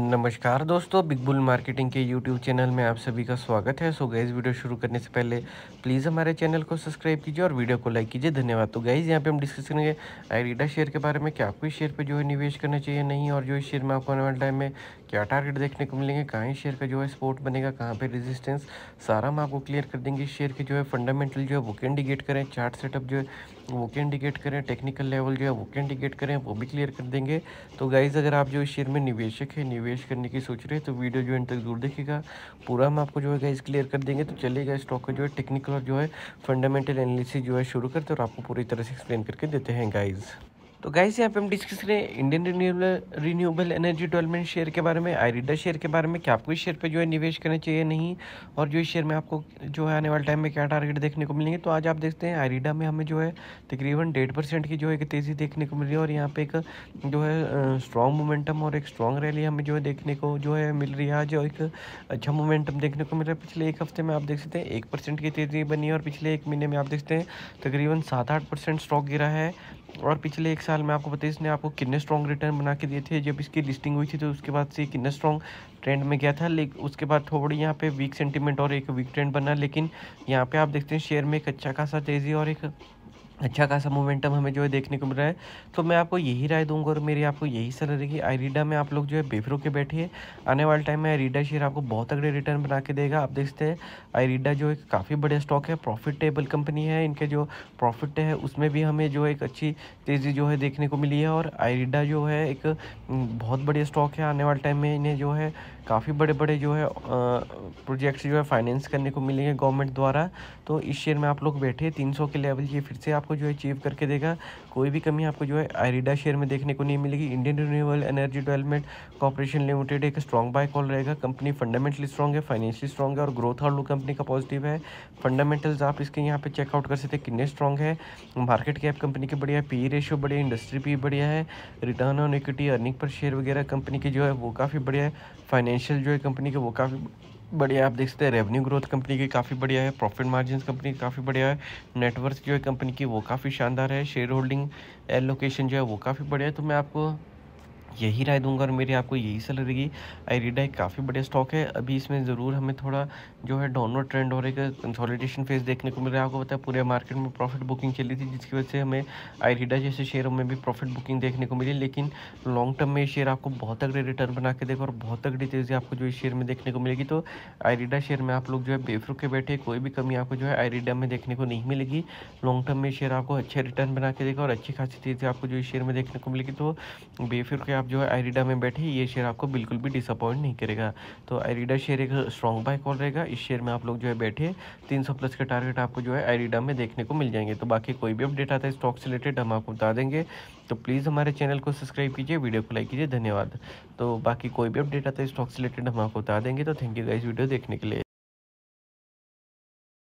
नमस्कार दोस्तों, big bull marketing के यूट्यूब चैनल में आप सभी का स्वागत है। सो गाइज़, वीडियो शुरू करने से पहले प्लीज़ हमारे चैनल को सब्सक्राइब कीजिए और वीडियो को लाइक कीजिए। धन्यवाद। तो गाइज़, यहाँ पे हम डिस्कस करेंगे आईरिडा शेयर के बारे में कि आपको इस शेयर पे जो है निवेश करना चाहिए नहीं, और जो इस शेयर में आपको आने वाले टाइम में क्या टारगेट देखने को मिलेंगे, कहाँ इस शेयर का जो है सपोर्ट बनेगा, कहाँ पे रेजिस्टेंस, सारा हम आपको क्लियर कर देंगे। इस शेयर के जो है फंडामेंटल जो है वो क्या इंडिकेट करें, चार्ट सेटअप जो है वो क्या इंडिकेट करें, टेक्निकल लेवल जो है वो क्या इंडिकेट करें, वो भी क्लियर कर देंगे। तो गाइज़, अगर आप जो इस शेयर में निवेशक है, निवेश करने की सोच रहे हैं, तो वीडियो जो एंड तक जरूर देखिएगा। पूरा हम आपको जो है गाइज़ क्लियर कर देंगे। तो चलिएगा स्टॉक का जो है टेक्निकल और जो है फंडामेंटल एनालिसिस जो है शुरू करते हैं और आपको पूरी तरह से एक्सप्लेन करके देते हैं गाइज़। तो गाइस, यहाँ पे हम डिस्कस करें Indian renewable energy development share के बारे में, आईरिडा शेयर के बारे में कि आपको इस शेयर पे जो है निवेश करना चाहिए नहीं, और जो इस शेयर में आपको जो है आने वाले टाइम में क्या टारगेट देखने को मिलेंगे। तो आज आप देखते हैं आईरिडा में हमें जो है तकरीबन 1.5% की जो है एक तेज़ी देखने को मिल रही है, और यहाँ पे एक जो है स्ट्रॉन्ग मोमेंटम और एक स्ट्रॉन्ग रैली हमें जो है देखने को जो है मिल रही है। आज जो एक अच्छा मोमेंटम देखने को मिल रहा है। पिछले एक हफ्ते में आप देख सकते हैं 1% की तेज़ी बनी है, और पिछले एक महीने में आप देखते हैं तकरीबन 7-8% स्टॉक गिरा है। और पिछले एक साल में आपको पता है इसने आपको कितने स्ट्रॉन्ग रिटर्न बना के दिए थे। जब इसकी लिस्टिंग हुई थी तो उसके बाद से कितने स्ट्रॉन्ग ट्रेंड में गया था, लेकिन उसके बाद थोड़ी यहाँ पे वीक सेंटीमेंट और एक वीक ट्रेंड बना। लेकिन यहाँ पे आप देखते हैं शेयर में एक अच्छा खासा तेज़ी और एक अच्छा खासा मोमेंटम हमें जो है देखने को मिल रहा है। तो मैं आपको यही राय दूंगा और मेरी आपको यही सलाह रहेगी, आईरिडा में आप लोग जो है बेफिक्र के बैठिए। आने वाले टाइम में आईरिडा शेयर आपको बहुत तगड़े रिटर्न बना के देगा। आप देखते हैं आईरिडा जो एक काफ़ी बड़े स्टॉक है, प्रॉफिटेबल कंपनी है। इनके जो प्रॉफिट है उसमें भी हमें जो एक अच्छी तेज़ी जो है देखने को मिली है। और आईरिडा जो है एक बहुत बड़े स्टॉक है। आने वाले टाइम में इन्हें जो है काफ़ी बड़े बड़े जो है प्रोजेक्ट्स जो है फाइनेंस करने को मिलेंगे गवर्नमेंट द्वारा। तो इस शेयर में आप लोग बैठे 300 के लेवल ये फिर से आपको जो है अचीव करके देगा। कोई भी कमी आपको जो है आईरिडा शेयर में देखने को नहीं मिलेगी। Indian renewable energy development corporation limited एक स्ट्रॉन्ग बाय कॉल रहेगा। कंपनी फंडामेंटली स्ट्रॉन्ग है, फाइनेंशियली स्ट्रॉन्ग है, और ग्रोथ आउटलुक कंपनी का पॉजिटिव है। फंडामेंटल्स आप इसके यहाँ पे चेकआउट कर सकते हैं कितने स्ट्रॉन्ग है। मार्केट कैप कंपनी की बढ़िया है, पी रेशियो बढ़िया, इंडस्ट्री पी बढ़िया है, return on equity, earning per share वगैरह कंपनी की जो है वो काफ़ी बढ़िया है। फाइनेंशियल जो है कंपनी के वो काफ़ी बढ़िया, आप देख सकते हैं रेवेन्यू ग्रोथ कंपनी की काफ़ी बढ़िया है, प्रॉफिट मार्जिन कंपनी की काफ़ी बढ़िया है, नेटवर्थ जो है कंपनी की वो काफ़ी शानदार है, शेयर होल्डिंग एलोकेशन जो है वो काफ़ी बढ़िया है। तो मैं आपको यही राय दूंगा और मेरी आपको यही सलाह रहेगी। आईरिडा एक काफ़ी बड़े स्टॉक है। अभी इसमें ज़रूर हमें थोड़ा जो है डाउनवर्ड ट्रेंड हो रहा है, कंसोलिडेशन फेज देखने को मिल रहा है। आपको पता है पूरे मार्केट में प्रॉफिट बुकिंग चली थी, जिसकी वजह से हमें आईरिडा जैसे शेयरों में भी प्रॉफिट बुकिंग देखने को मिली। लेकिन लॉन्ग टर्म में ये शेयर आपको बहुत तगड़े रिटर्न बना के देगा और बहुत तगड़ी तेज़ी आपको जो इस शेयर में देखने को मिलेगी। तो आईरिडा शेयर में आप लोग जो है बेफिक्र के बैठे, कोई भी कमी आपको जो है आईरिडा में देखने को नहीं मिलेगी। लॉन्ग टर्म में शेयर आपको अच्छे रिटर्न बना के देगा और अच्छी खासी तेज़ी आपको जो इस शेयर में देखने को मिलेगी। तो बेफिक्र आप जो है आईरिडा में बैठे, ये शेयर आपको बिल्कुल भी डिसअपॉइंट नहीं करेगा। तो आईरिडा शेयर एक स्ट्रॉन्ग बाय कॉल रहेगा। इस शेयर में आप लोग जो है बैठे 300 प्लस के टारगेट आपको जो है आईरिडा में देखने को मिल जाएंगे। तो बाकी कोई भी अपडेट आता है स्टॉक से रिलेटेड हम आपको बता देंगे। तो प्लीज़ हमारे चैनल को सब्सक्राइब कीजिए, वीडियो को लाइक कीजिए। धन्यवाद। तो बाकी कोई भी अपडेट आता है स्टॉक से रिलेटेड हम आपको बता देंगे। तो थैंक यू गाइस वीडियो देखने के लिए।